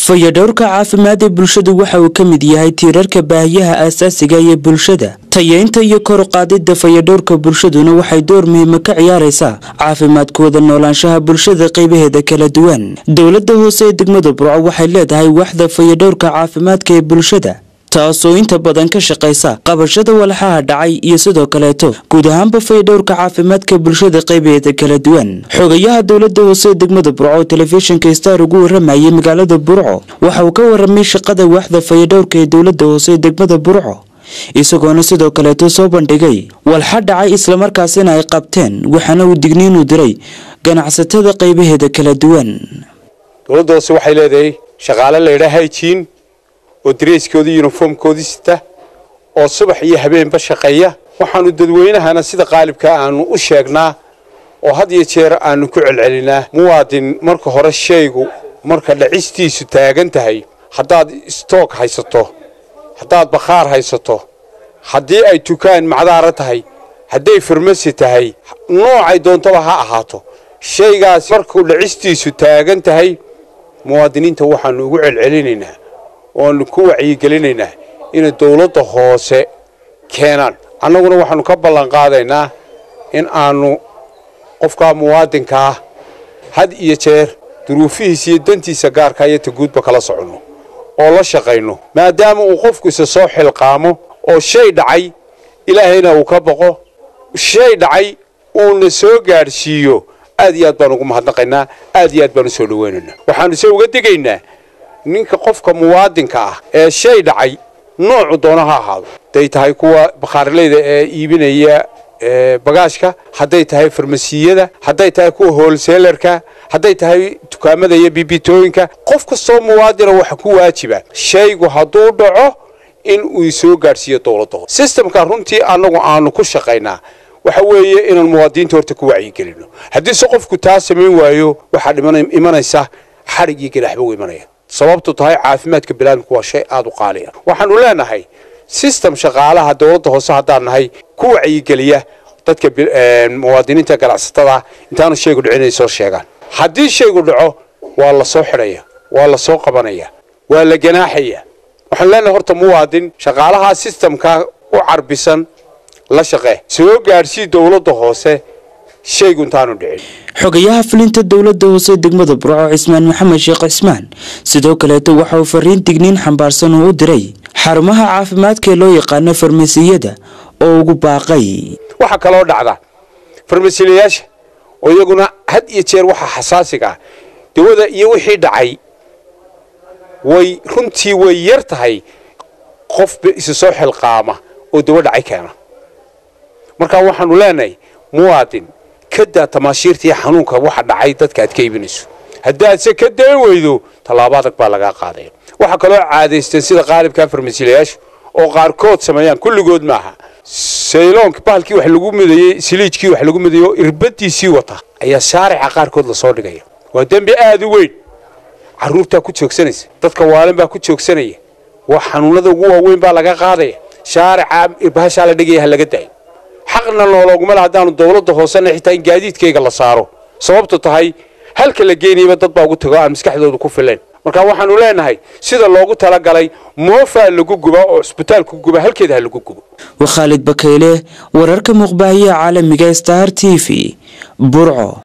fayadhowrka caafimaadka bulshadu waxa uu ka mid yahay tiirarka baahiyaha aasaasiga ee bulshada. tayeynta iyo kor u qaadida fayadhowrka bulshaduna waxay door muhiim ah ka ciyaaraysaa caafimaadkooda noolaanshaha bulshada qaybaheeda kala duwan. dowladda hoose ee degmada Burco waxay leedahay waaxda fayadhowrka caafimaadka ee bulshada taasoo inta badan ka shaqeysa qabashada walxaha dhacay iyo sidoo kaleeto guud ahaanba fayadhowrka caafimaadka bulshada qaybaheeda kala duwan. xogayaha dowladda hoose ee degmada Burco telefishinka Star ugu waramayay magaalada Burco waxa uu ka waramay shaqada waaxda fayadhowrka ee dowladda hoose ee degmada Burco isagoona sidoo kaleeto soo bandhigay walxa dhacay isla markaasina ay qabteen waxaana uu digniin u diray ganacsatada qaybaheeda kala duwan. dowladda hoose waxay leedahay shaqaale la yiraahdo hygiene oo dress-koodii uniform-koodii sita oo subax iyo habeenba shaqeeya. waxaanu dadweynahana sida qaalibka aanu u sheegnaa oo had iyo jeer aanu ku celcelinaa muwaadin marka hore shaygu marka dhacistiisu taagan tahay haddaad stock haysato haddaad bakhaar haysato haddii ay dukaan macdaara tahay hadday farmasi tahay noocay doontaba ha ahaato shaygaas markuu dhacistiisu taagan tahay muwaadiniinta waxaanu ugu celcelinaynaa oo ku wacyigelinaynaa in dawladda hoose keenan. annaguna waxaanu ka ballan qaadaynaa in aanu qofka muwaadinka had iyo jeer duruufihiisa iyo dantiisa gaarka iyo guudba kala socono oo la shaqeyno maadaama uu qofku isa soo xilqaamo oo shay dhacay ilaahayna uu ka baqo shay dhacay uu soo gaarsiiyo aad iyo aad baan ugu mahadnaqaynaa aad iyo aad baan soo dhaweynaynaa. waxaanu soo uga digaynaa ninka qofka muwaadinka ah ee shay dhacay nooc doona ha ahaado day tahay kuwa bakhaarleyda ee iibinaya bagaashka hadday tahay farmasiyada hadday tahay kuwa wholesalerka hadday tahay dukaamada iyo bibitooyinka qof kastoo muwaadina waxa ku waajiba shaygu hadduu dhaco in uu soo gaarsiiyo dawladda. systemka runtii anagu aanu ku shaqeynaa waxa weeye inaan muwaadiniinta horta ku wacyigelino. haddii si qofku taa sameyn waayo waxa imanaysa xarig iyo gadaxba u imanaya sababtu tahay caafimaadka bilaadku waa shay aad u qaali ah. waxaanu leenahay system shaqaalaha dawladda hoose haddaan nahay ku wacyigeliya dadka muwaadiniinta ganacsatada intaanu shaygu dhicinay soo sheegaan. haddii shaygu dhaco waa la soo xidhaya waa la soo qabanaya waa la ganaaxaya. waxaan leenahay horta muwaadin shaqaalaha systemka u carbisan la shaqee soo gaarsii dawladda hoose shaygu intaanu dhicin. xogayaha fulinta dowladda hoose degmada Burco Cismaan Maxamed Sheekh Cismaan sidoo kale waxa uu fariin digniin xambaarsan u diray xarumaha caafimaadka ee loo yaqaan farmasiyada oo ugu baaqay. waxa kale oo dhacda farmasiyaasha oo iyaguna had iyo jeer waxa xasaasiga dawada iyo wixii dhacay way runtii way yar tahay qof isa soo xilqaama oo dawo dhacay keena. marka waxaanu leenahay muwaadin kada tamaashiirtii xanuunka waxa dhacay dadka aad ka iibinayso haddaad se ka day weydo talaabo adag baa laga qaaday. waxa kale oo caadaystay sida qaalibka farmasiyaasha oo qaarkood sameeyaan kulligood maaha sayloonka bahalkii wax lagu midayay siliijkii wax lagu midayo irbadiisii wata ayaa shaarica qaarkood la soo dhigaya. waa dambi aad u weyn. caruurta ku joogsanaysa dadka waalan baa ku joogsanaya wax xanuunada ugu waaweyn baa laga qaadaya shaarica irbahasha la dhigaya laga day. xaqna looguma lahaadaanu dawladda hoose xitaa in gaadiidkayga la saaro sababtu tahay halka la geenayba dad baa ugu tago aan maskaxdooda ku fileen. marka waxaanu leenahay sida loogu tala galay moofa lagu gubo oo isbitaalku gubo halkeeda lagu gubo. Khalid Bakayle wararka muqbaahiya caalamiga Star TV Burco.